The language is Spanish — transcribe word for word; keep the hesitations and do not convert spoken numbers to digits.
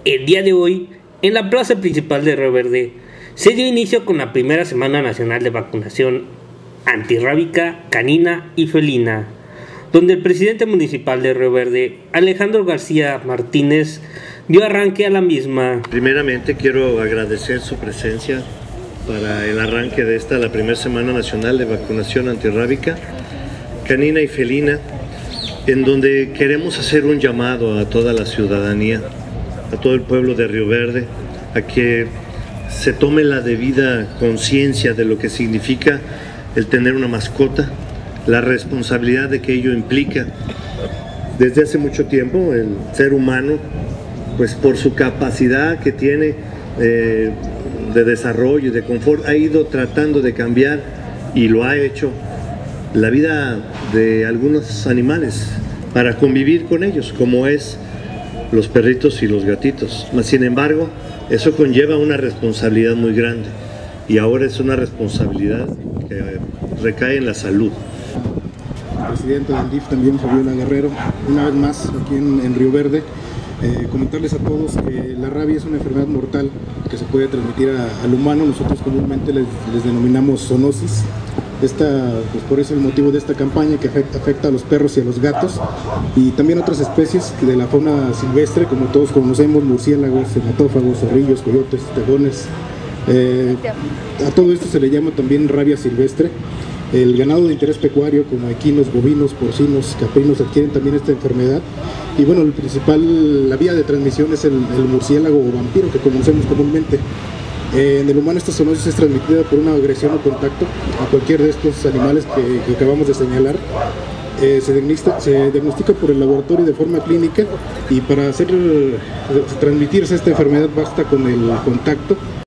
El día de hoy, en la plaza principal de Río Verde, se dio inicio con la primera semana nacional de vacunación antirrábica, canina y felina, donde el presidente municipal de Río Verde, Alejandro García Martínez, dio arranque a la misma. Primeramente quiero agradecer su presencia para el arranque de esta, la primera semana nacional de vacunación antirrábica, canina y felina, en donde queremos hacer un llamado a toda la ciudadanía, a todo el pueblo de Río Verde, a que se tome la debida conciencia de lo que significa el tener una mascota, la responsabilidad de que ello implica. Desde hace mucho tiempo el ser humano, pues por su capacidad que tiene eh, de desarrollo y de confort, ha ido tratando de cambiar, y lo ha hecho, la vida de algunos animales para convivir con ellos, como es los perritos y los gatitos. Sin embargo, eso conlleva una responsabilidad muy grande, y ahora es una responsabilidad que recae en la salud. Presidente del D I F también, Fabiola Guerrero, una vez más aquí en, en Río Verde, eh, comentarles a todos que la rabia es una enfermedad mortal que se puede transmitir a, al humano. Nosotros comúnmente les, les denominamos zoonosis. Esta, pues por eso el motivo de esta campaña, que afecta, afecta a los perros y a los gatos y también a otras especies de la fauna silvestre, como todos conocemos: murciélagos, hematófagos, zorrillos, coyotes, tejones. Eh, a todo esto se le llama también rabia silvestre. El ganado de interés pecuario, como equinos, bovinos, porcinos, caprinos, adquieren también esta enfermedad. Y bueno, el principal, la vía de transmisión es el, el murciélago o vampiro, que conocemos comúnmente. Eh, en el humano esta zoonosis es transmitida por una agresión o contacto a cualquier de estos animales que, que acabamos de señalar. Eh, se, diagnostica, se diagnostica por el laboratorio de forma clínica, y para hacer, transmitirse esta enfermedad basta con el contacto